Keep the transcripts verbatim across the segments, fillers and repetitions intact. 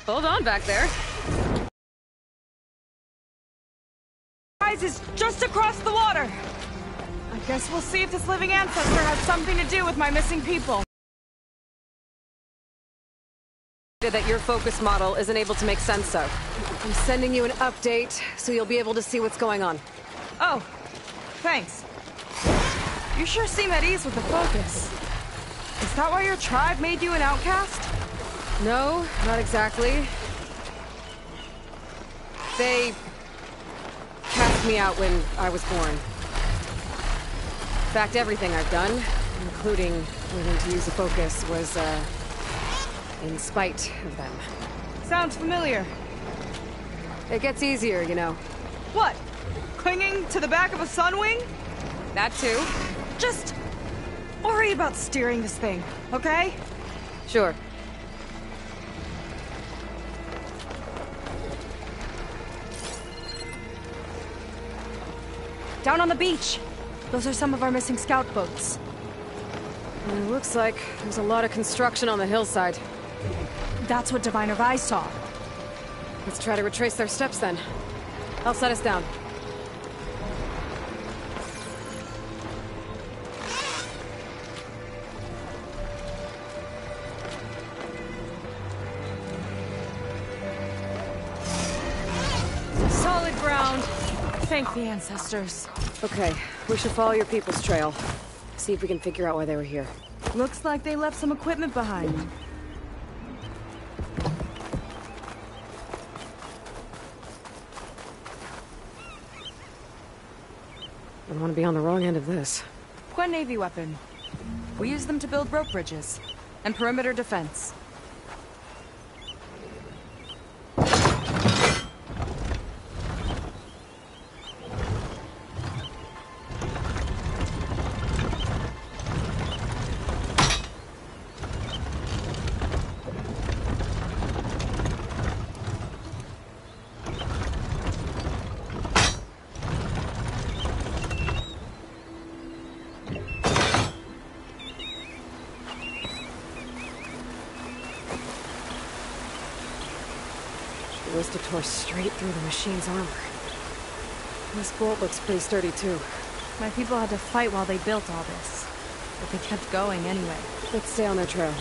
Hold on back there. Rise is just across the water. I guess we'll see if this living ancestor has something to do with my missing people. That your focus model isn't able to make sense of. I'm sending you an update, so you'll be able to see what's going on. Oh, thanks. You sure seem at ease with the focus. Is that why your tribe made you an outcast? No, not exactly. They cast me out when I was born. In fact, everything I've done, including learning to use the focus, was, uh, in spite of them. Sounds familiar. It gets easier, you know. What? Clinging to the back of a sunwing? That too. Just worry about steering this thing, okay? Sure. Down on the beach. Those are some of our missing scout boats. It looks like there's a lot of construction on the hillside. That's what Diviner Vi saw. Let's try to retrace their steps then. I'll set us down. Solid ground. Thank the ancestors. Okay, we should follow your people's trail. See if we can figure out why they were here. Looks like they left some equipment behind. I don't want to be on the wrong end of this. Quen Navy weapon. We use them to build rope bridges and perimeter defense. To tore straight through the machine's armor. This bolt looks pretty sturdy too. My people had to fight while they built all this, but they kept going anyway. Let's stay on their trail.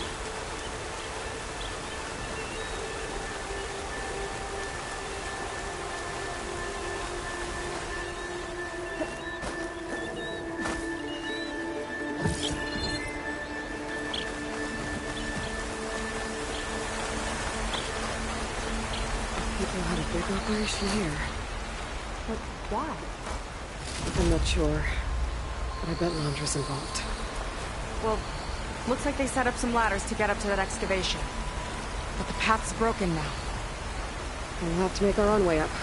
Operation here. But why? I'm not sure, but I bet Londra's involved. Well, looks like they set up some ladders to get up to that excavation. But the path's broken now. We'll have to make our own way up.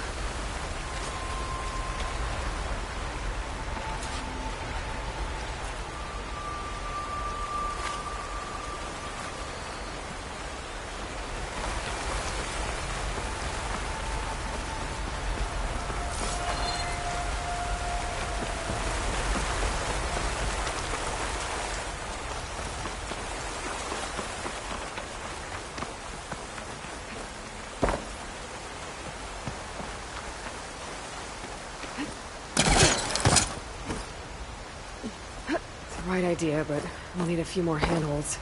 Right idea, but we'll need a few more handholds.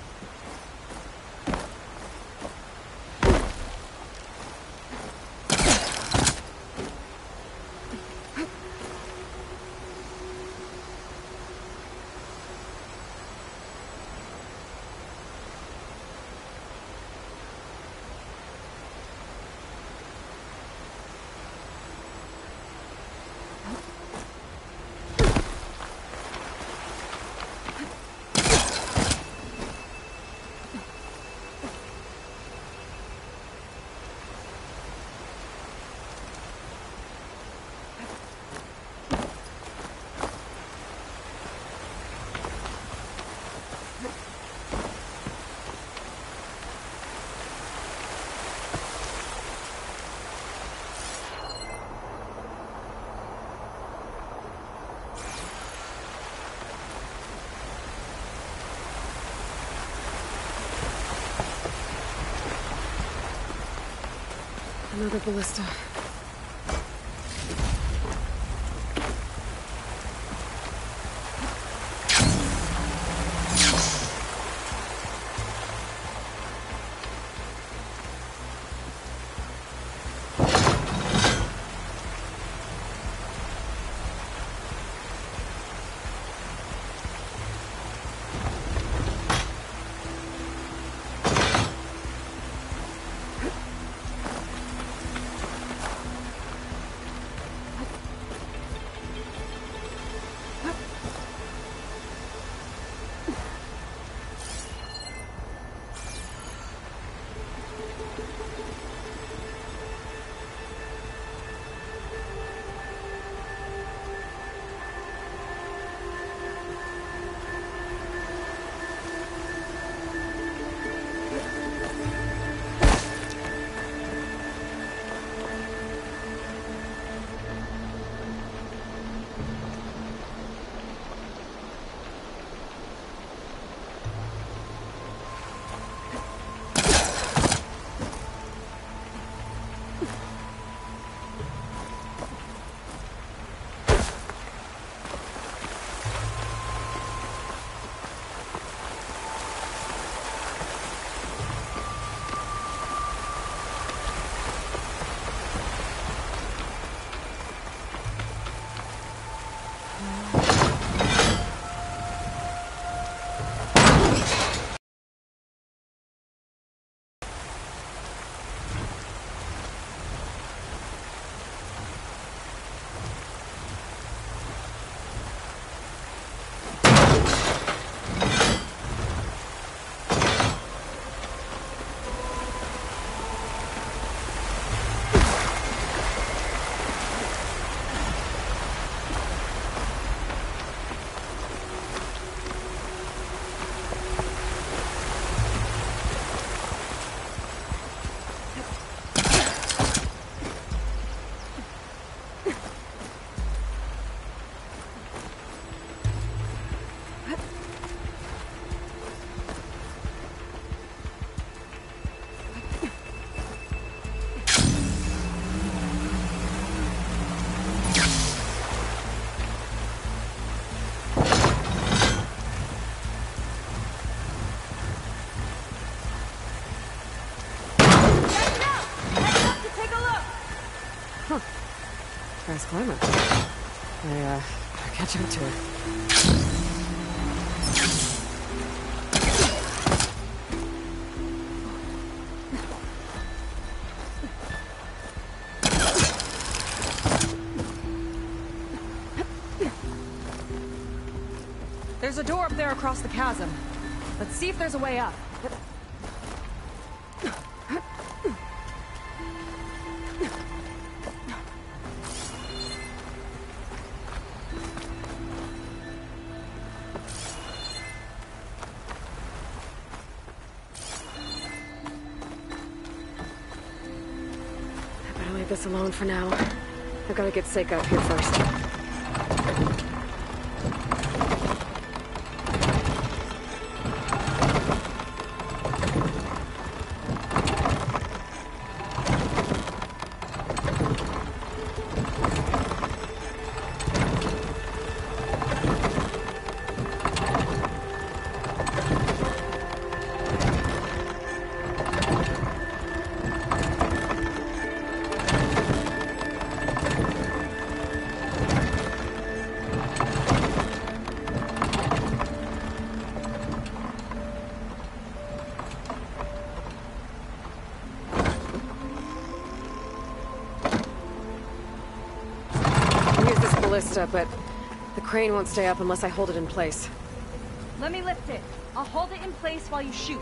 Another ballista. Nice climber. I, uh, I'll catch up to her. There's a door up there across the chasm. Let's see if there's a way up. I better leave this alone for now. I've got to get Seika up here first. But the crane won't stay up unless I hold it in place. Let me lift it. I'll hold it in place while you shoot.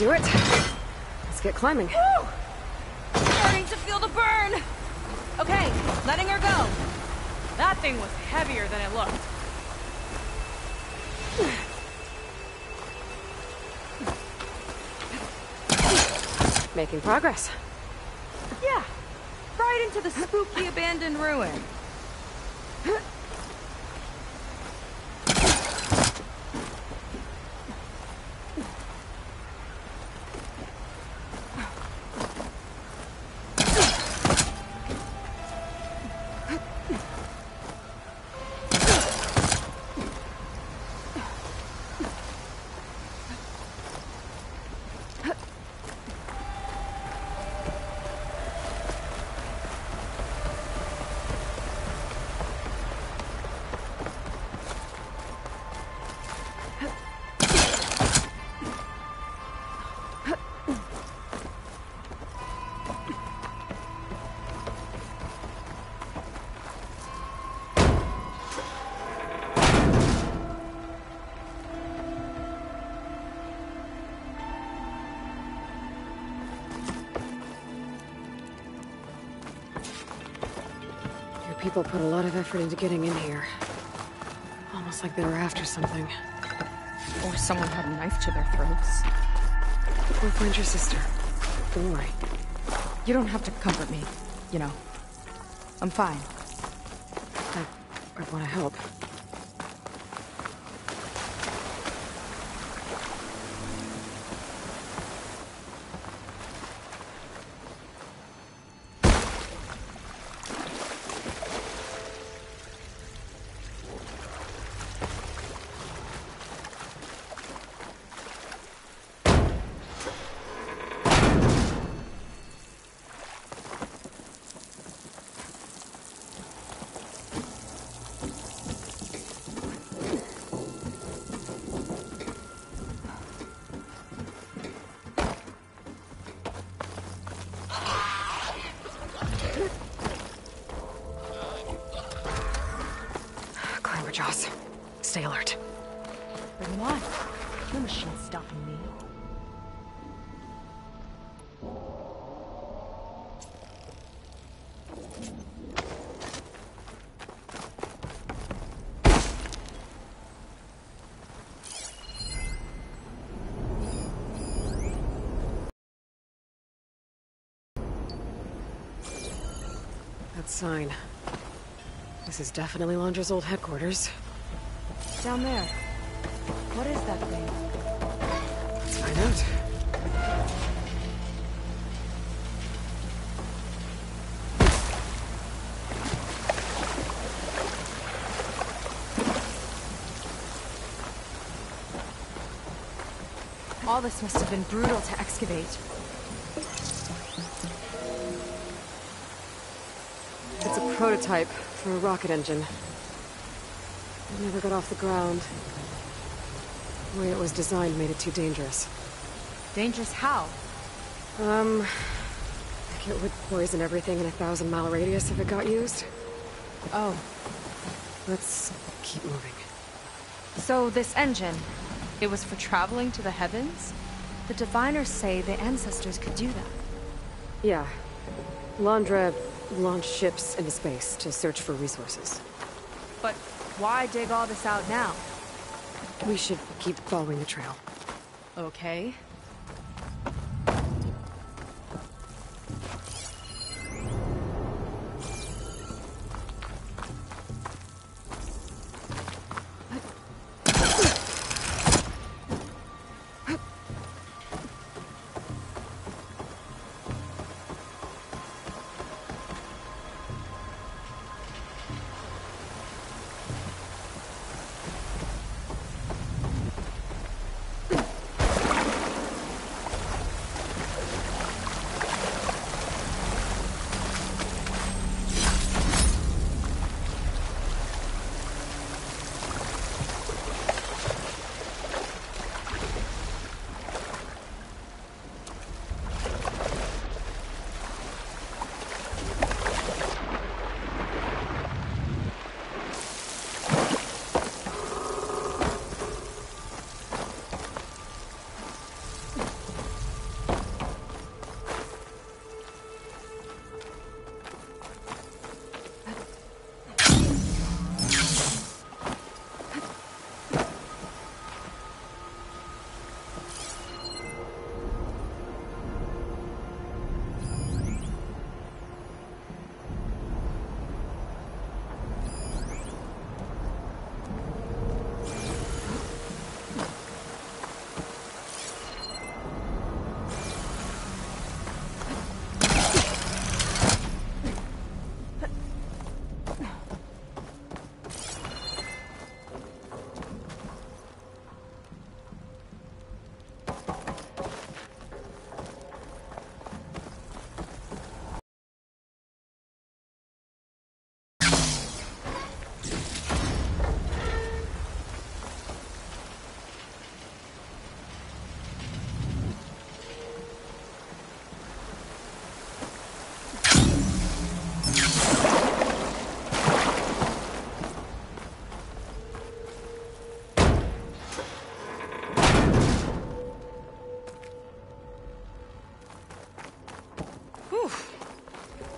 do it. Let's get climbing. Woo! Starting to feel the burn! Okay, letting her go. That thing was heavier than it looked. Making progress. Yeah, right into the spooky abandoned ruin. People put a lot of effort into getting in here. Almost like they were after something. Or someone had a knife to their throats. Go find your sister. Don't worry. You don't have to comfort me, you know. I'm fine. I... I want to help. Jaws. Stay alert. Bring them on. No machine's stopping me. That sign. This is definitely Londra's old headquarters. Down there. What is that thing? Let's find out. All this must have been brutal to excavate. It's a prototype for a rocket engine. It never got off the ground. The way it was designed made it too dangerous. Dangerous how? Um... like it would poison everything in a thousand mile radius if it got used. Oh. Let's keep moving. So this engine, it was for traveling to the heavens? The diviners say the ancestors could do that. Yeah. Londra launched ships into space to search for resources. But why dig all this out now? We should keep following the trail. Okay.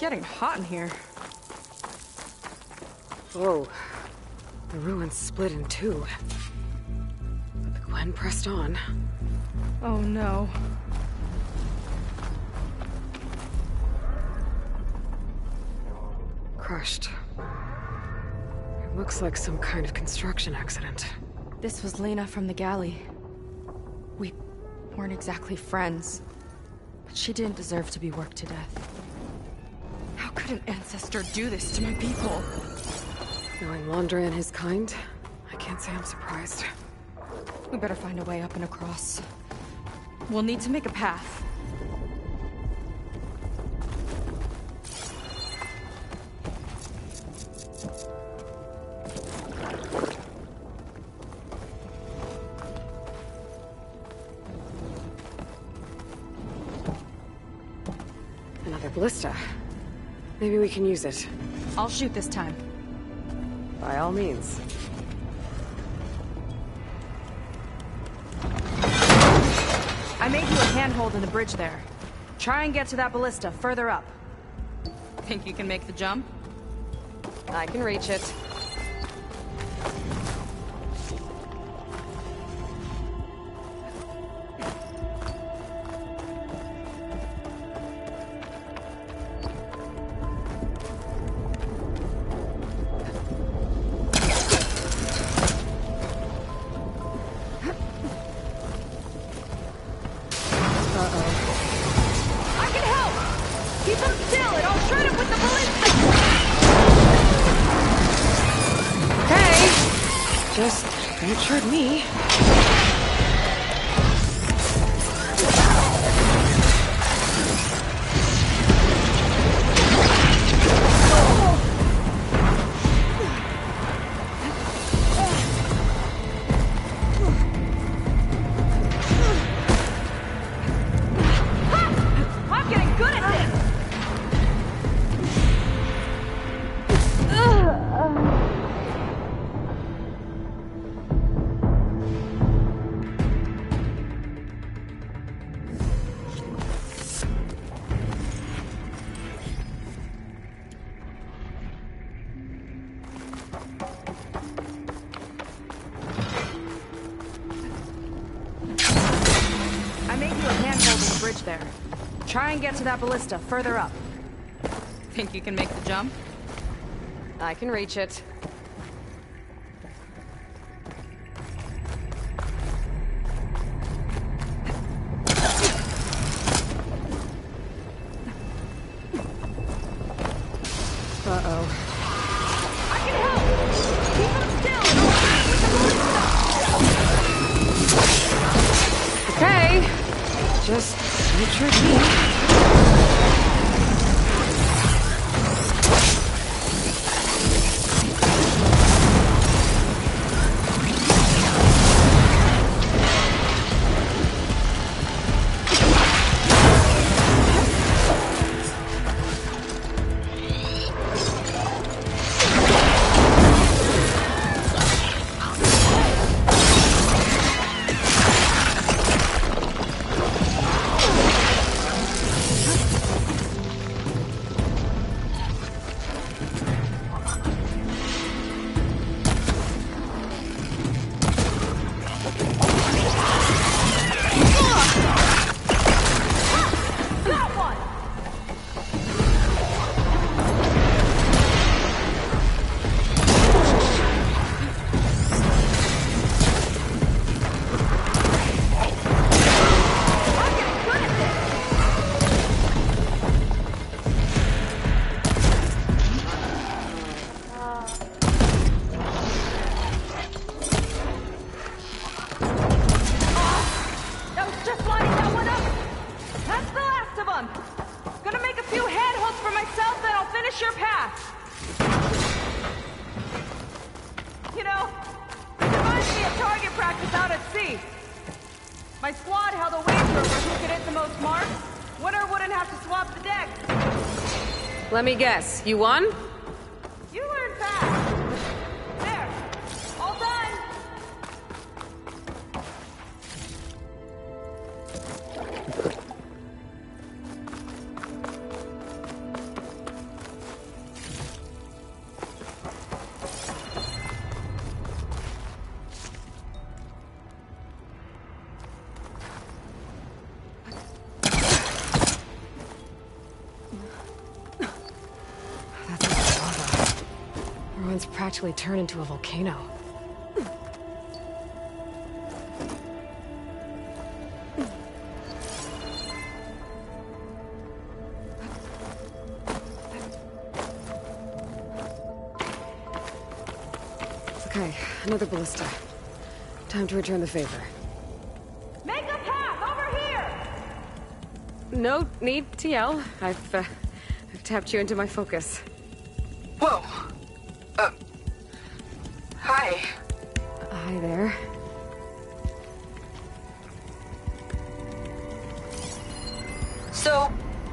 getting hot in here. Whoa. The ruins split in two. But the Glen pressed on. Oh no. Crushed. It looks like some kind of construction accident. This was Lena from the galley. We weren't exactly friends, but she didn't deserve to be worked to death. How could an ancestor do this to my people? Knowing Landre and his kind, I can't say I'm surprised. We better find a way up and across. We'll need to make a path. Another ballista. Maybe we can use it. I'll shoot this time. By all means. I made you a handhold in the bridge there. Try and get to that ballista further up. Think you can make the jump? I can reach it. Just featured me. I'm getting good at this! There. Try and get to that ballista further up. Think you can make the jump? I can reach it. Uh-oh. I can help! Keep them still and I'll with the ballista! Okay. Just featured me. My squad held a wager over who could hit the most marks. Winner wouldn't have to swap the deck. Let me guess, you won? You learn fast. There. All done. Ruins practically turn into a volcano. Okay, another ballista. Time to return the favor. Make a path over here! No need to yell. I've, uh, I've tapped you into my focus. Whoa. Uh. Hi. Hi there. So...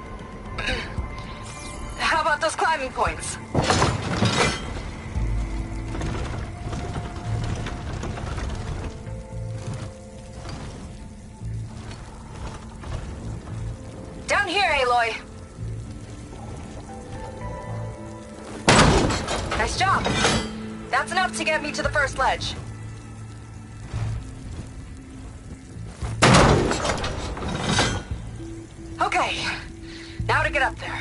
how about those climbing points? Down here, Aloy. Nice job. That's enough to get me to the first ledge. Okay, now to get up there.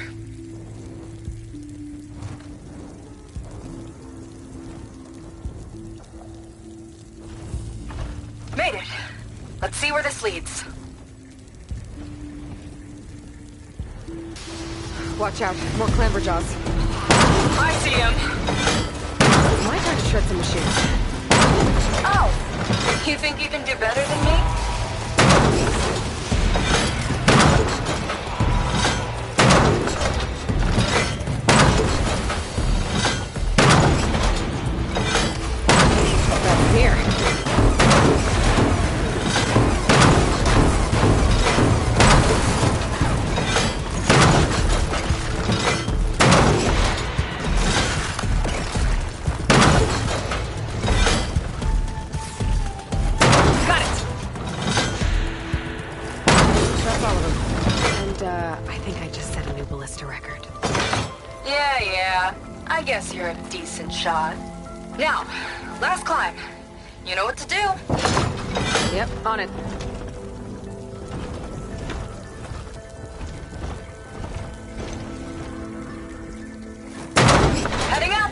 Made it. Let's see where this leads. Watch out, more clamberjaws. I see him. It's my turn to shred some machines. Oh, you think you can do better than me? That's here. Yeah, yeah. I guess you're a decent shot. Now, last climb. You know what to do. Yep, on it. Heading up!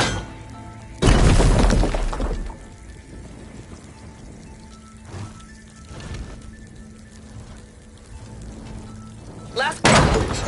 Last bit.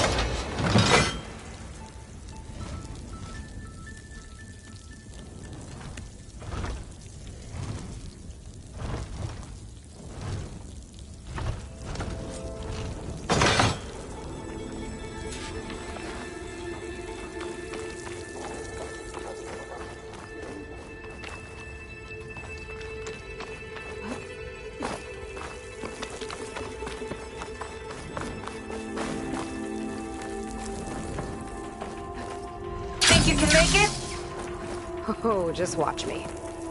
You can make it? Oh, just watch me.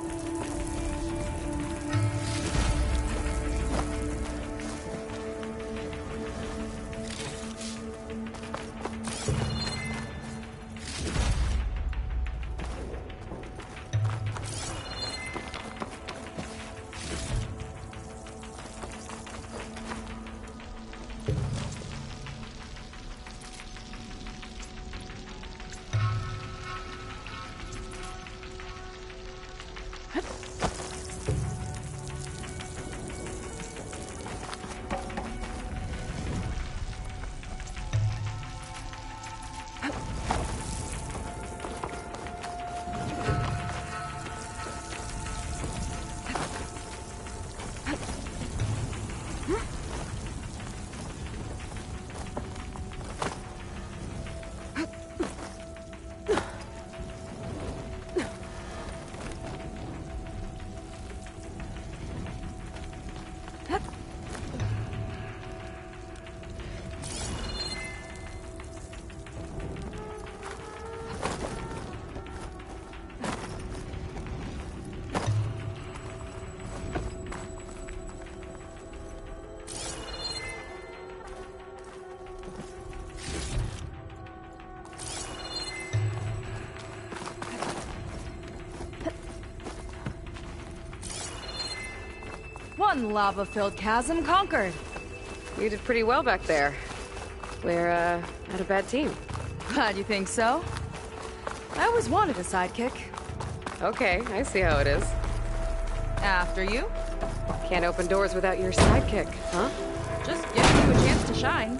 One lava-filled chasm conquered. You did pretty well back there. We're, uh, not a bad team. Glad you think so. I always wanted a sidekick. Okay, I see how it is. After you? Can't open doors without your sidekick, huh? Just giving you a chance to shine.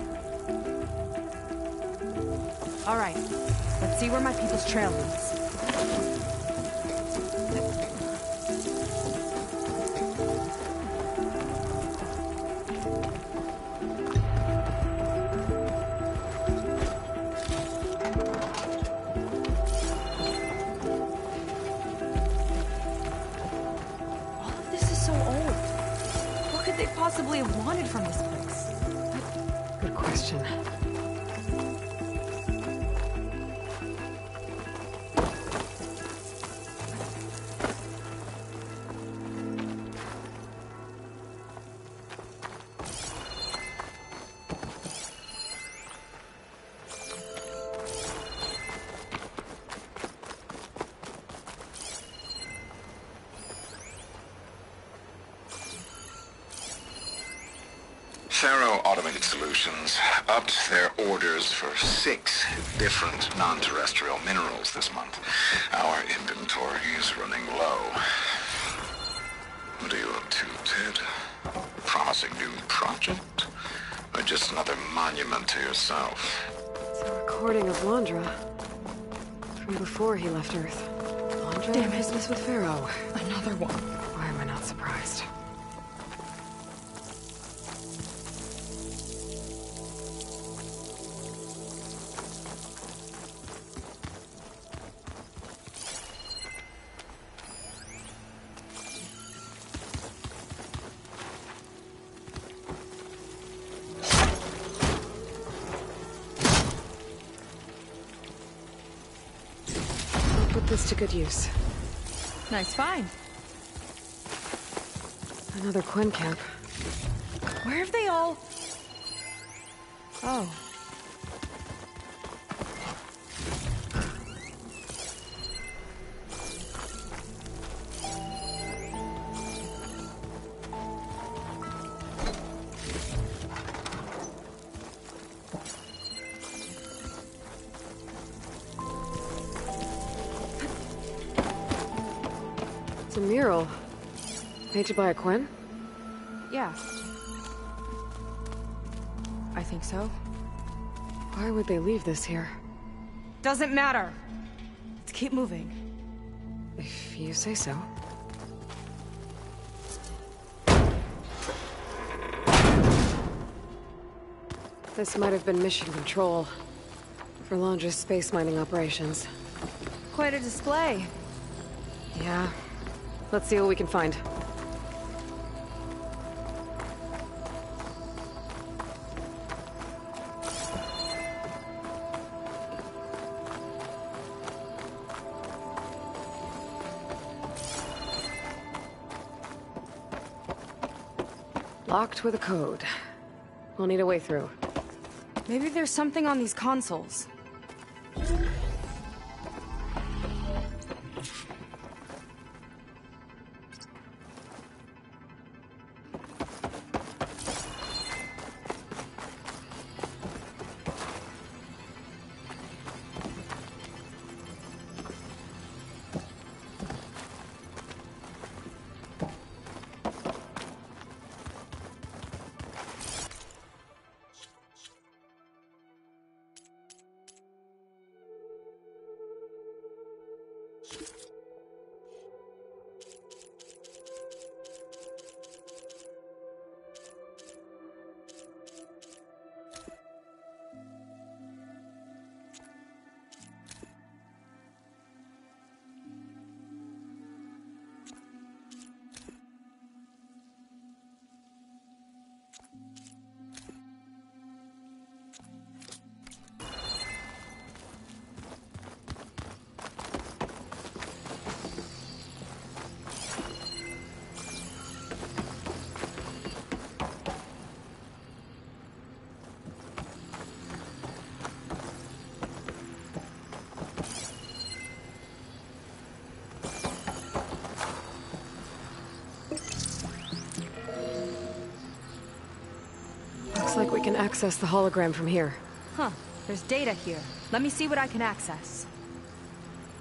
All right, let's see where my people's trail leads. All of this is so old. What could they possibly have wanted from this place? Good question. Automated Solutions upped their orders for six different non-terrestrial minerals this month. Our inventory is running low. What are you up to, Ted? Promising new project? Or just another monument to yourself? It's a recording of Londra. From before he left Earth. Londra Damn it. business with Pharaoh. Another one. Why am I not surprised? This to good use. Nice find. Another Quen camp. Where have they all... Oh. It's a mural. Painted by a Quen? Yeah. I think so. Why would they leave this here? Doesn't matter. Let's keep moving. If you say so. This might have been mission control for Londra's space mining operations. Quite a display. Yeah. Let's see what we can find. Locked with a code. We'll need a way through. Maybe there's something on these consoles. Looks like we can access the hologram from here. Huh. There's data here. Let me see what I can access.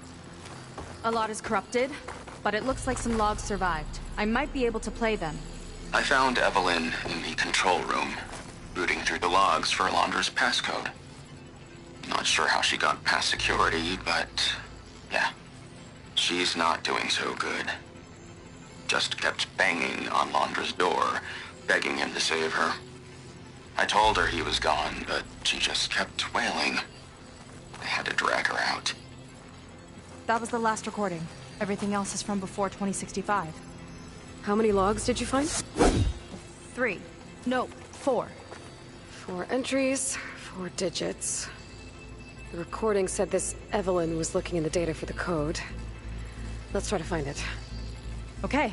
A lot is corrupted, but it looks like some logs survived. I might be able to play them. I found Evelyn in the control room, rooting through the logs for Alondra's passcode. Not sure how she got past security, but yeah, she's not doing so good. Just kept banging on Alondra's door, begging him to save her. I told her he was gone, but she just kept wailing. I had to drag her out. That was the last recording. Everything else is from before twenty sixty-five. How many logs did you find? Three. No, four. Four entries, four digits. The recording said this Evelyn was looking in the data for the code. Let's try to find it. Okay.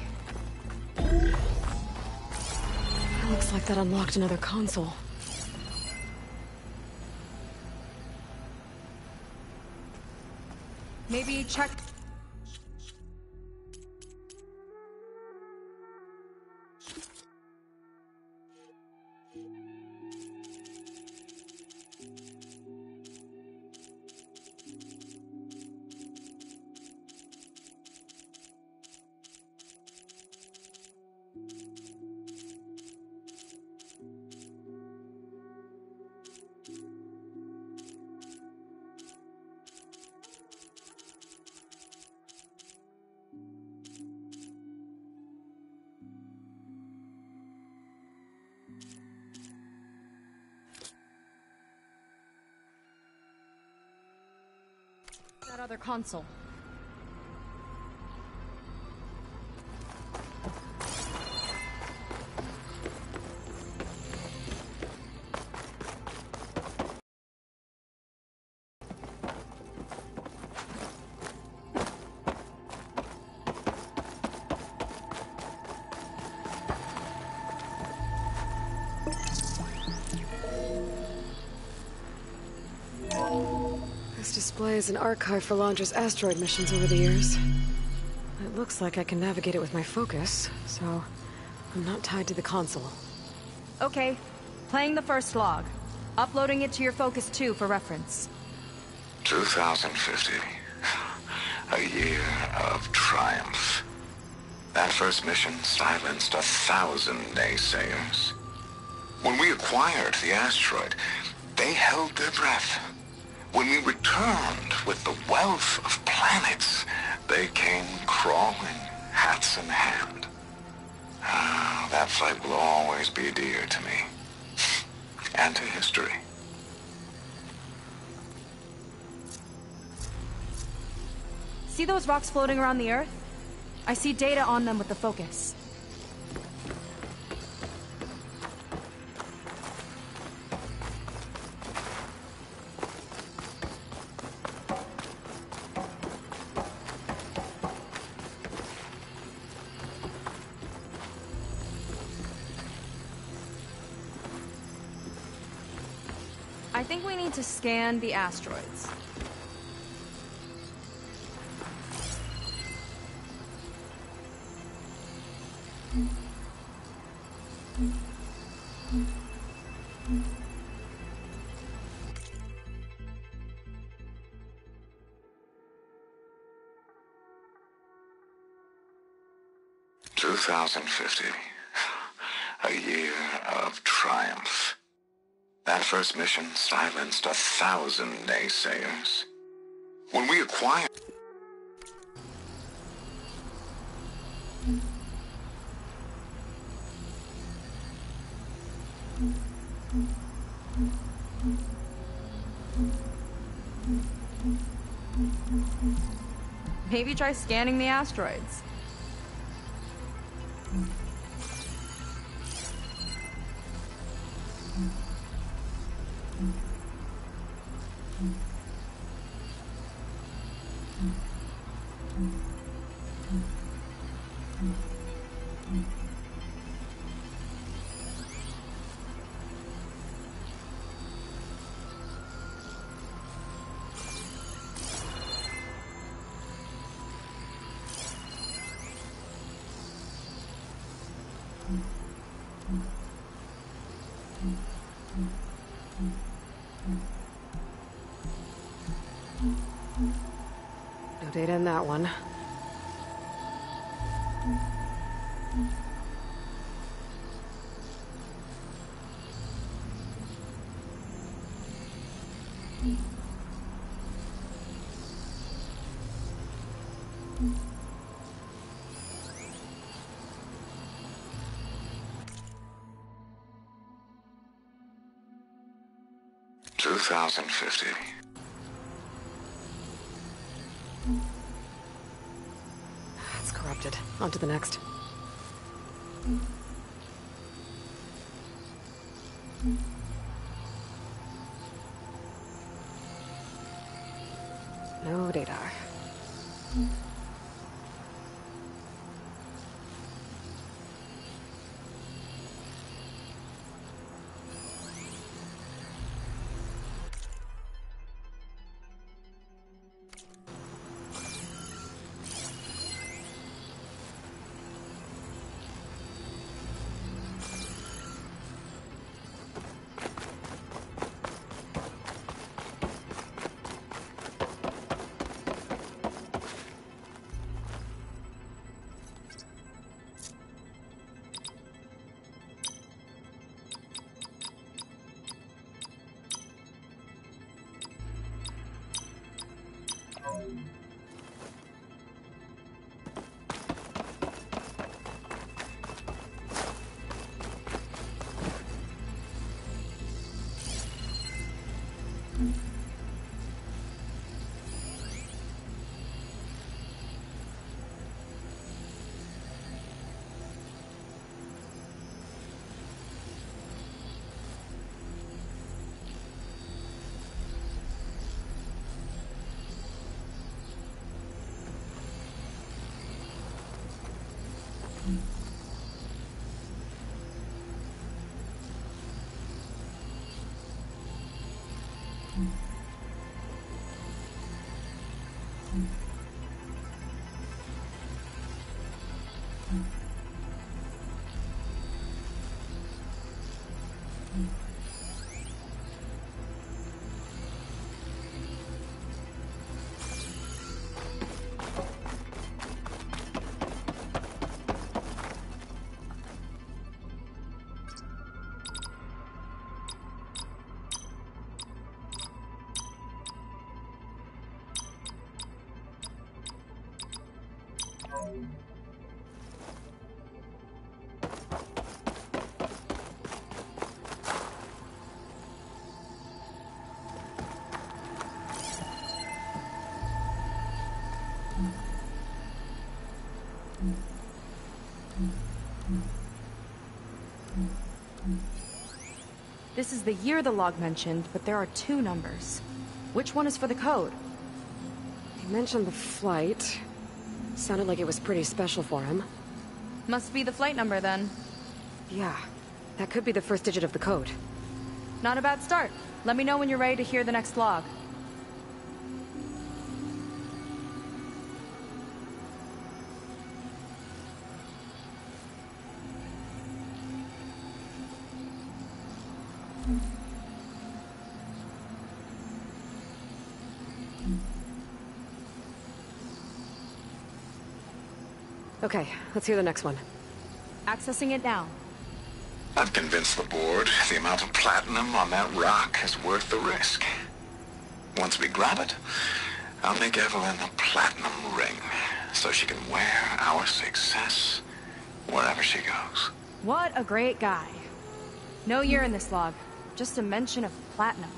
Looks like that unlocked another console. Maybe check... that other console. This display is an archive for Alondra's asteroid missions over the years. It looks like I can navigate it with my focus, so I'm not tied to the console. Okay, playing the first log. Uploading it to your Focus two for reference. two thousand fifty. A year of triumph. That first mission silenced a thousand naysayers. When we acquired the asteroid, they held their breath. When we returned with the wealth of planets, they came crawling, hats in hand. Ah, that fight will always be dear to me. And to history. See those rocks floating around the Earth? I see data on them with the Focus. I think we need to scan the asteroids. two thousand fifty. A year of triumph. That first mission silenced a thousand naysayers. When we acquired... Maybe try scanning the asteroids. No data in that one. two thousand fifty. It's corrupted. On to the next. No data. This is the year the log mentioned, but there are two numbers. Which one is for the code? He mentioned the flight. Sounded like it was pretty special for him. Must be the flight number, then. Yeah, that could be the first digit of the code. Not a bad start. Let me know when you're ready to hear the next log. Okay, let's hear the next one. Accessing it now. I've convinced the board the amount of platinum on that rock is worth the risk. Once we grab it, I'll make Evelyn a platinum ring, so she can wear our success wherever she goes. What a great guy. No year in this log, just a mention of platinum.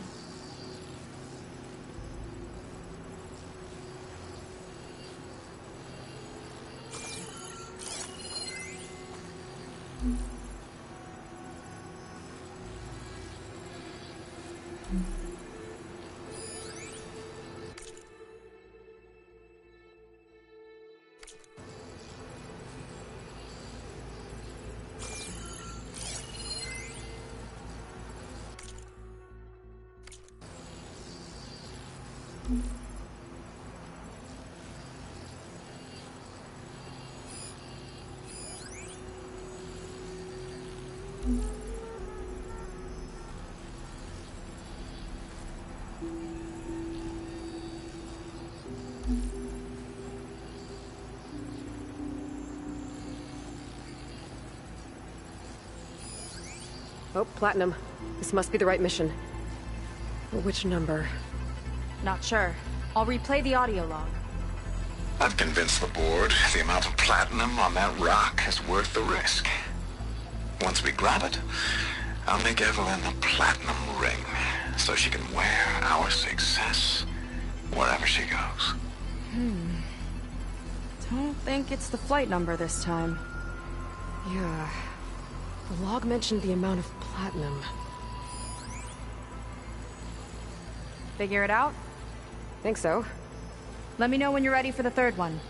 Oh, Platinum. This must be the right mission. But which number? Not sure. I'll replay the audio log. I've convinced the board the amount of platinum on that rock is worth the risk. Once we grab it, I'll make Evelyn a platinum ring, so she can wear our success wherever she goes. Hmm. Don't think it's the flight number this time. Yeah. The log mentioned the amount of platinum. Figure it out? Think so. Let me know when you're ready for the third one.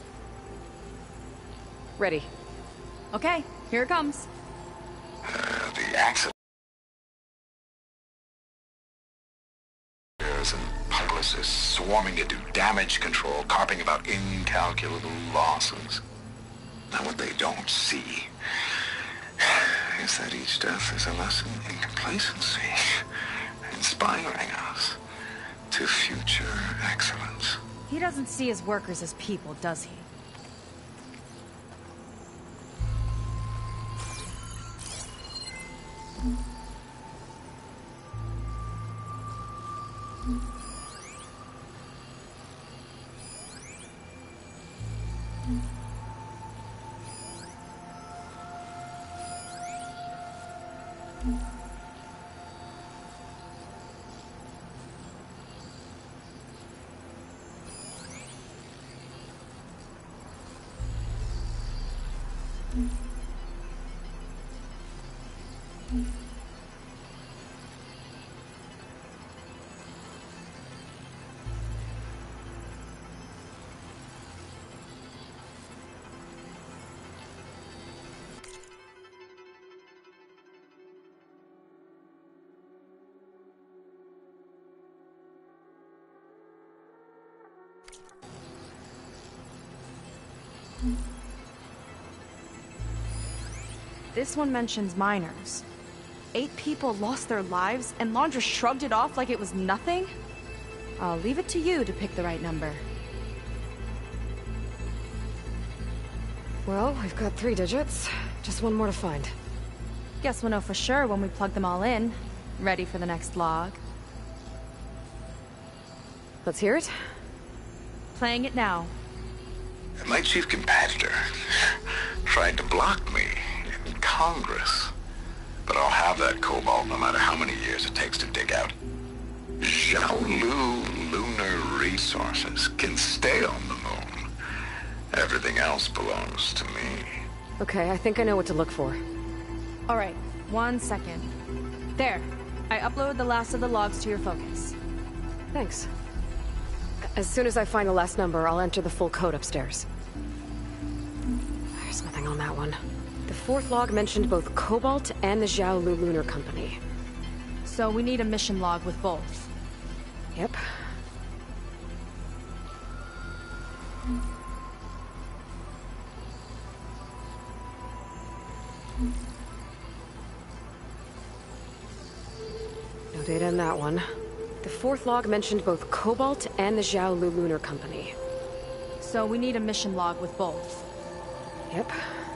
Ready. Okay, here it comes. Uh, the accident and publicists swarming to do damage control, carping about incalculable losses. Now what they don't see is that each death is a lesson in complacency, inspiring us to future excellence. He doesn't see his workers as people, does he? This one mentions miners. Eight people lost their lives, and Laundra shrugged it off like it was nothing? I'll leave it to you to pick the right number. Well, we've got three digits. Just one more to find. Guess we'll know for sure when we plug them all in. Ready for the next log. Let's hear it. Playing it now. My chief competitor tried to block me in Congress. But I'll have that cobalt no matter how many years it takes to dig out. Xiaolu lunar resources can stay on the moon. Everything else belongs to me. Okay, I think I know what to look for. All right, one second. There. I uploaded the last of the logs to your focus. Thanks. As soon as I find the last number, I'll enter the full code upstairs. There's nothing on that one. The fourth log mentioned both Cobalt and the Xiaolu Lunar Company. So we need a mission log with both. Yep. No data in that one. The fourth log mentioned both Cobalt and the Xiaolu Lunar Company. So we need a mission log with both. Yep.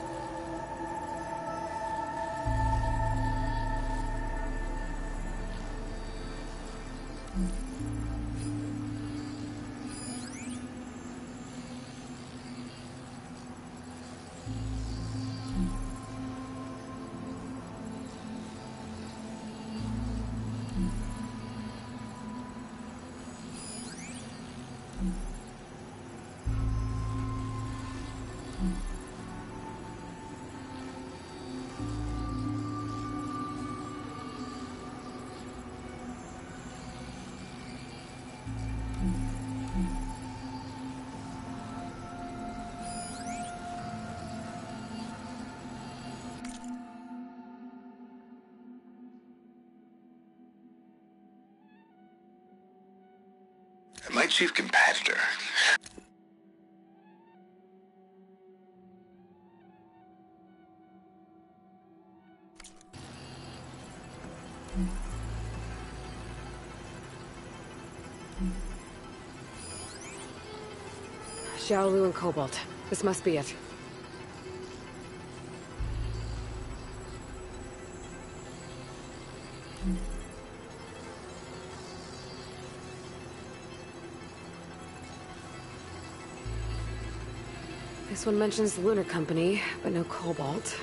My chief competitor. Xiaolu and Cobalt. This must be it. This one mentions the Lunar Company, but no cobalt.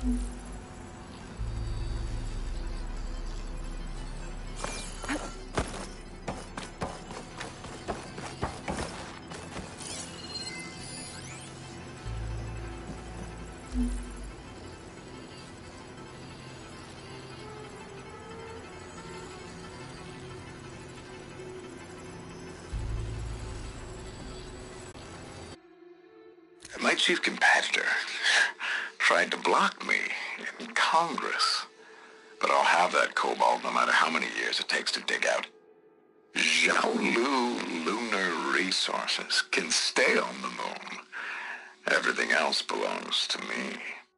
My chief competitor tried to block me in Congress, but I'll have that cobalt no matter how many years it takes to dig out. Zhaolu lunar resources can stay on the moon. Everything else belongs to me.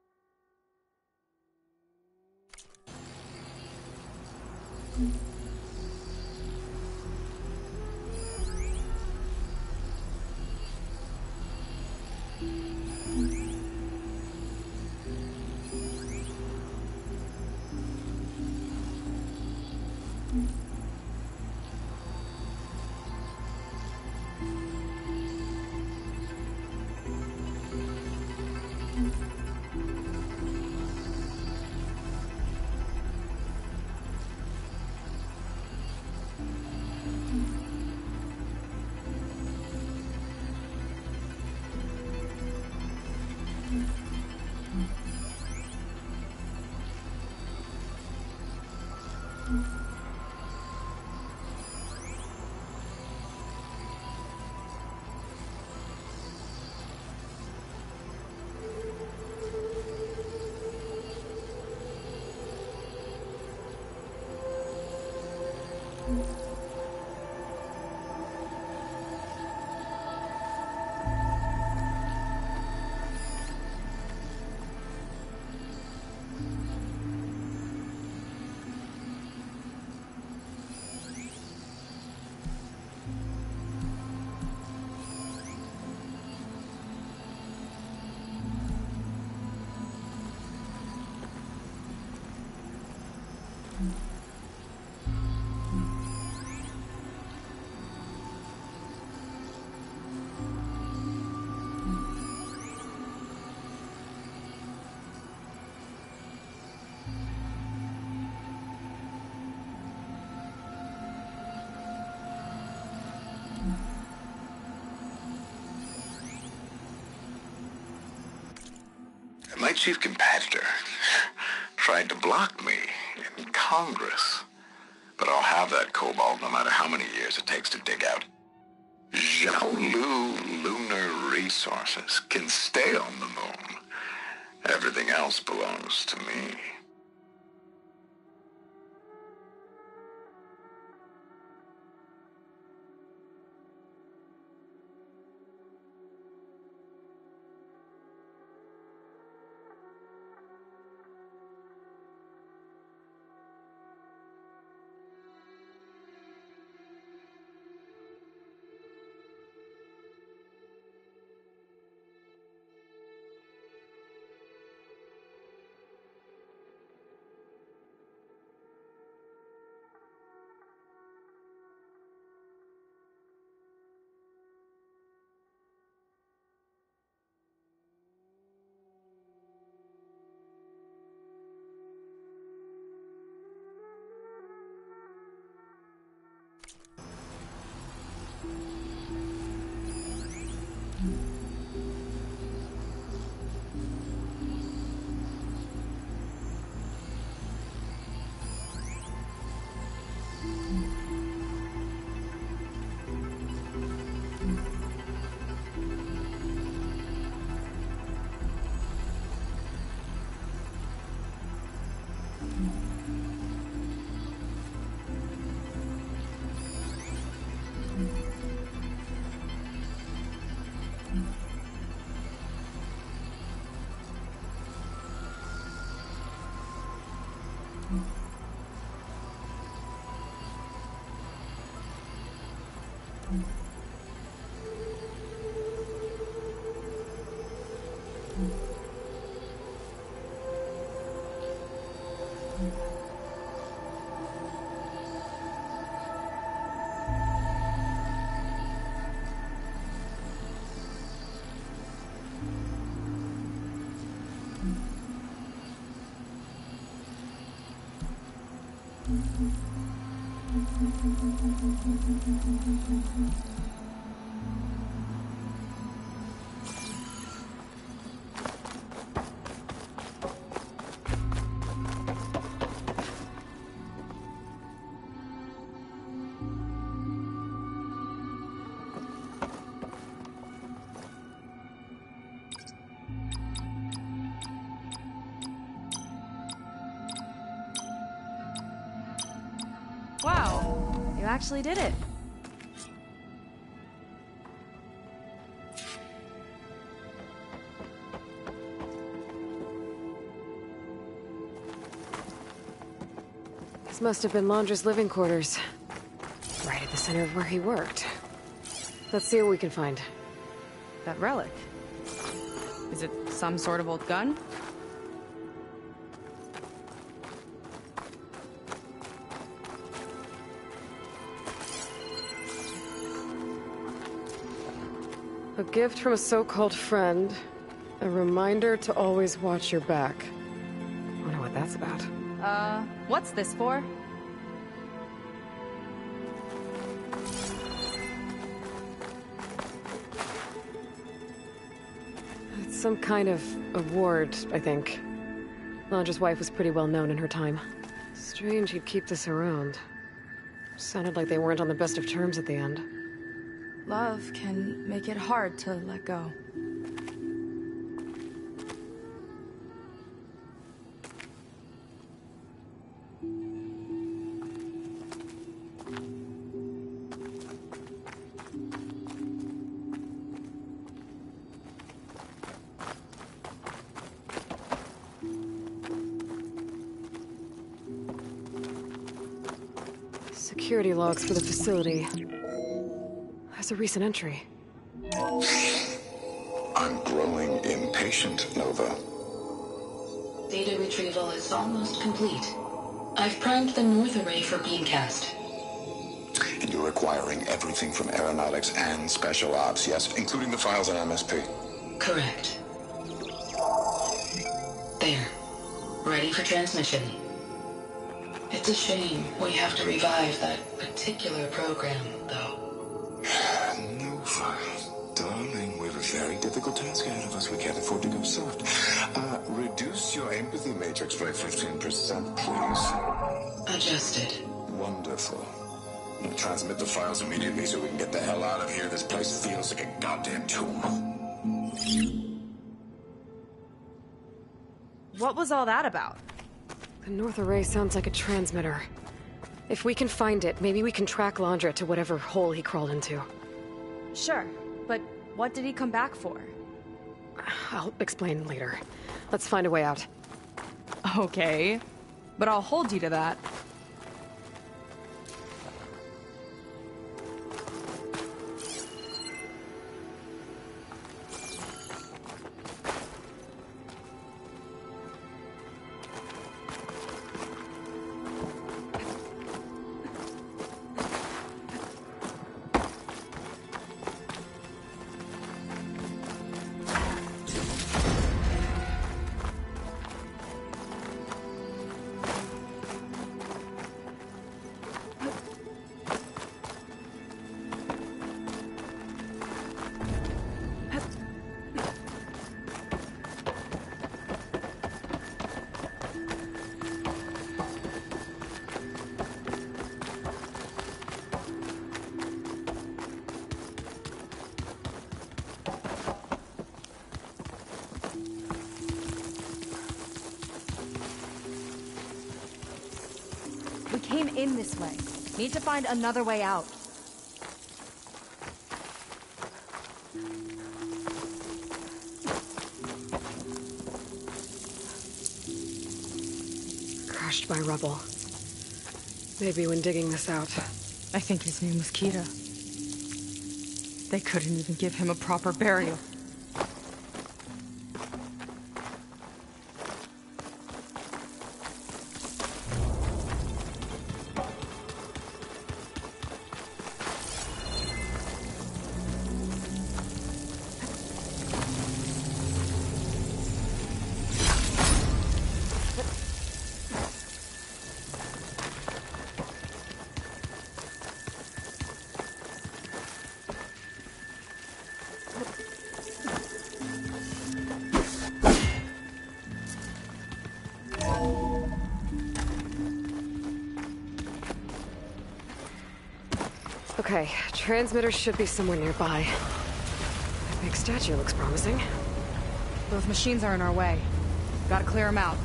My chief competitor tried to block me in Congress, but I'll have that cobalt no matter how many years it takes to dig out. Zhaolu lunar resources can stay on the moon. Everything else belongs to me. Wow, you actually did it. This must have been Londra's living quarters. Right at the center of where he worked. Let's see what we can find. That relic. Is it some sort of old gun? A gift from a so-called friend. A reminder to always watch your back. Wonder what that's about. Uh, what's this for? It's some kind of award, I think. Londra's wife was pretty well known in her time. Strange he'd keep this around. Sounded like they weren't on the best of terms at the end. Love can make it hard to let go. Security logs for the facility. There's a recent entry. I'm growing impatient, Nova. Data retrieval is almost complete. I've primed the north array for beamcast. And you're acquiring everything from aeronautics and special ops, yes? Including the files on M S P. Correct. There. Ready for transmission. It's a shame we have to revive that particular program, though. Nova, darling, we have a very difficult task ahead of us. We can't afford to go soft. Uh, reduce your empathy matrix by fifteen percent, please. Adjusted. Wonderful. Now transmit the files immediately so we can get the hell out of here. This place feels like a goddamn tomb. What was all that about? The North Array sounds like a transmitter. If we can find it, maybe we can track Londra to whatever hole he crawled into. Sure, but what did he come back for? I'll explain later. Let's find a way out. Okay, but I'll hold you to that. We came in this way. Need to find another way out. Crushed by rubble. Maybe when digging this out. I think his name was Kita. They couldn't even give him a proper burial. Okay, transmitter should be somewhere nearby. That big statue looks promising. Those machines are in our way. Gotta clear them out.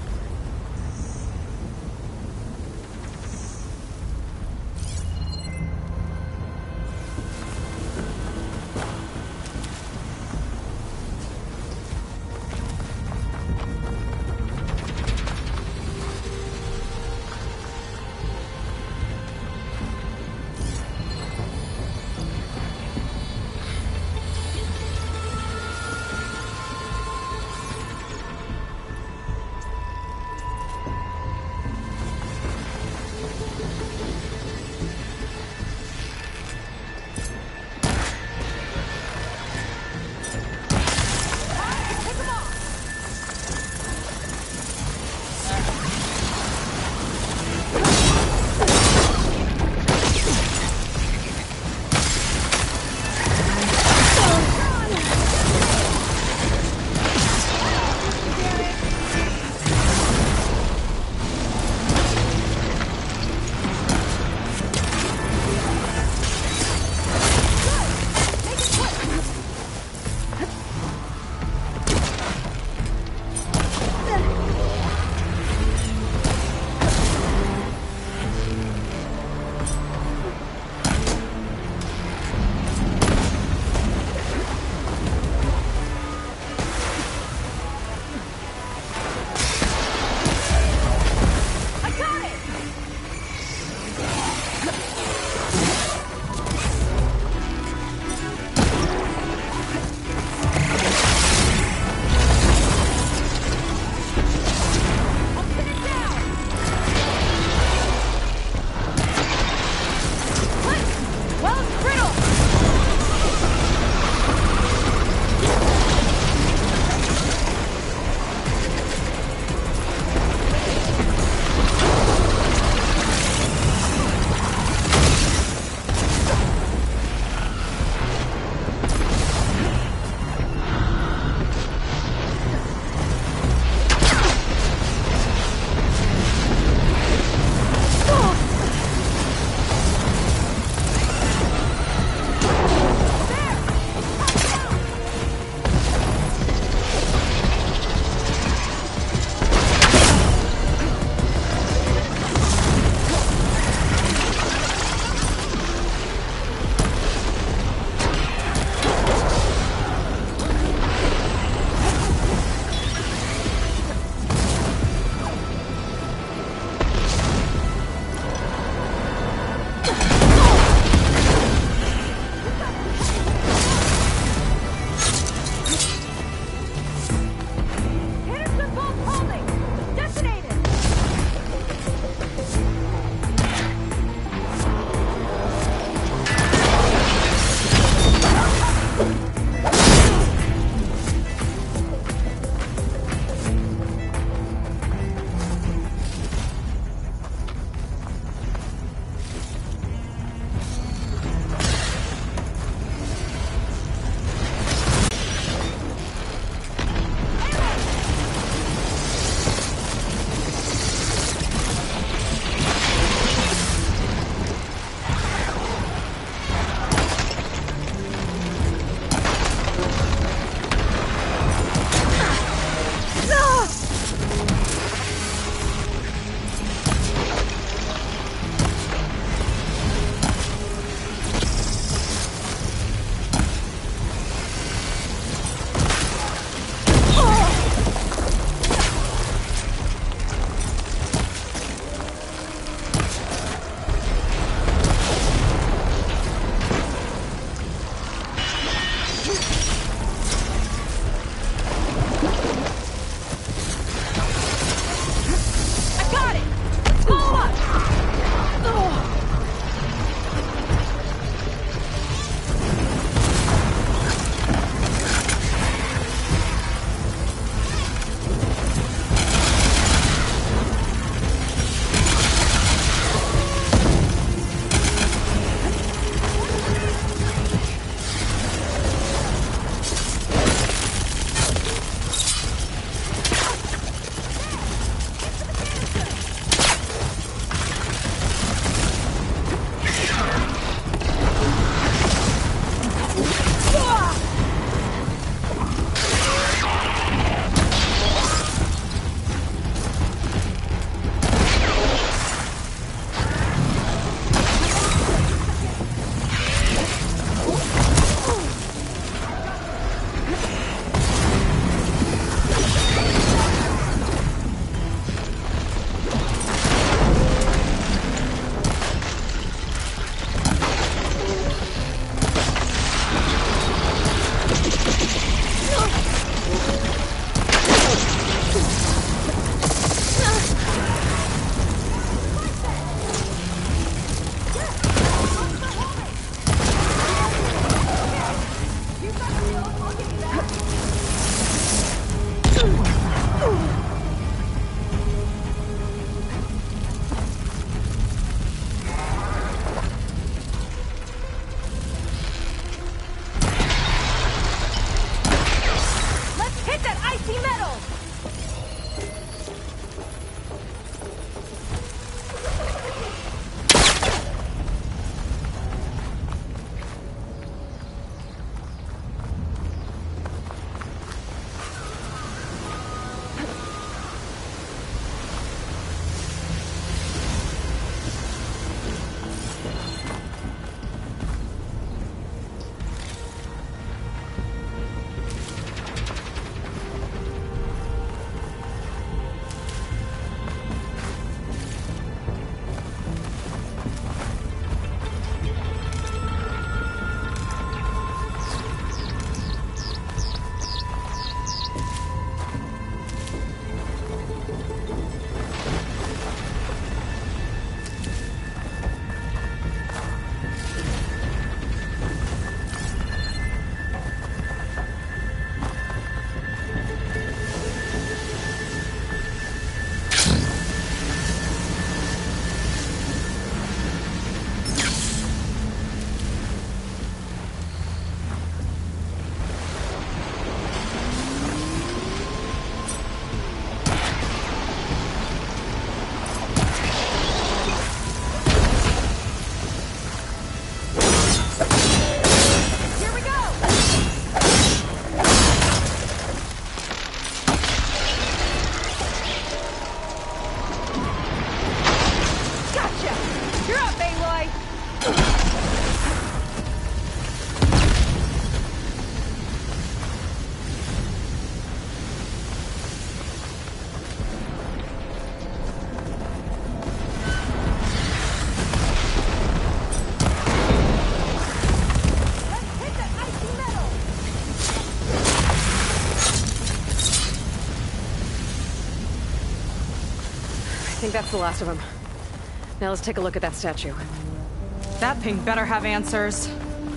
think that's the last of them. Now let's take a look at that statue. That thing better have answers.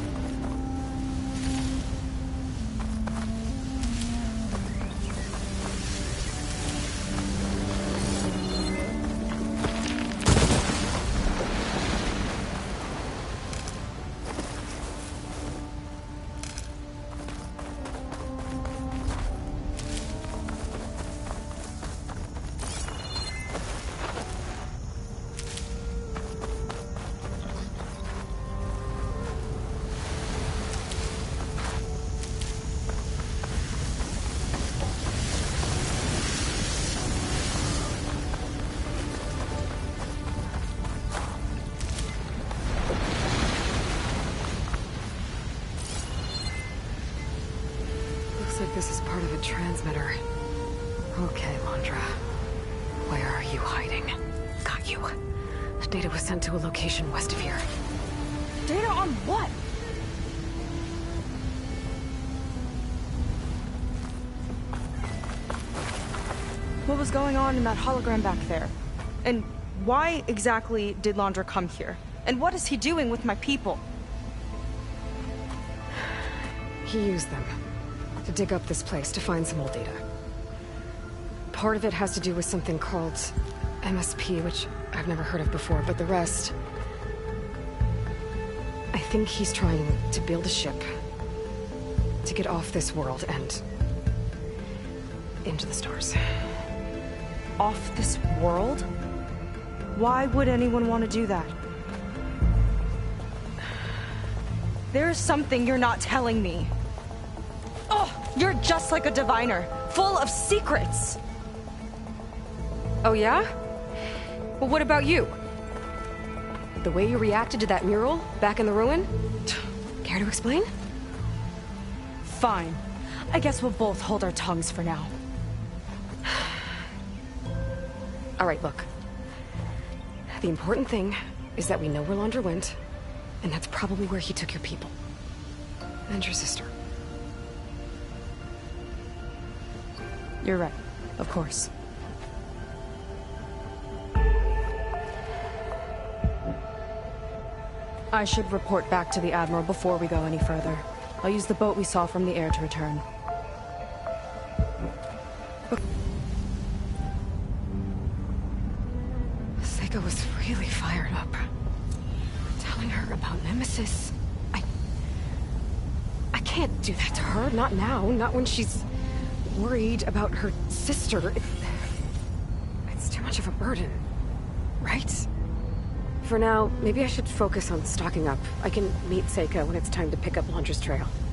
Looks like this is part of a transmitter. Okay, Landra. Where are you hiding? Got you. Data was sent to a location west of here. Data on what? What was going on in that hologram back there? And why exactly did Landra come here? And what is he doing with my people? He used them to dig up this place to find some old data. Part of it has to do with something called M S P, which I've never heard of before, but the rest... I think he's trying to build a ship to get off this world and into the stars. Off this world? Why would anyone want to do that? There's something you're not telling me. Oh, you're just like a diviner, full of secrets. Oh yeah? Well, what about you? The way you reacted to that mural back in the ruin? Care to explain? Fine. I guess we'll both hold our tongues for now. All right, look. The important thing is that we know where Landra went, and that's probably where he took your people. And your sister. You're right. Of course. I should report back to the Admiral before we go any further. I'll use the boat we saw from the air to return. Seika was really fired up. Telling her about Nemesis. I... I can't do that to her. Not now. Not when she's worried about her sister. It, it's too much of a burden. Right? For now, maybe I should focus on stocking up. I can meet Seika when it's time to pick up Landra's trail.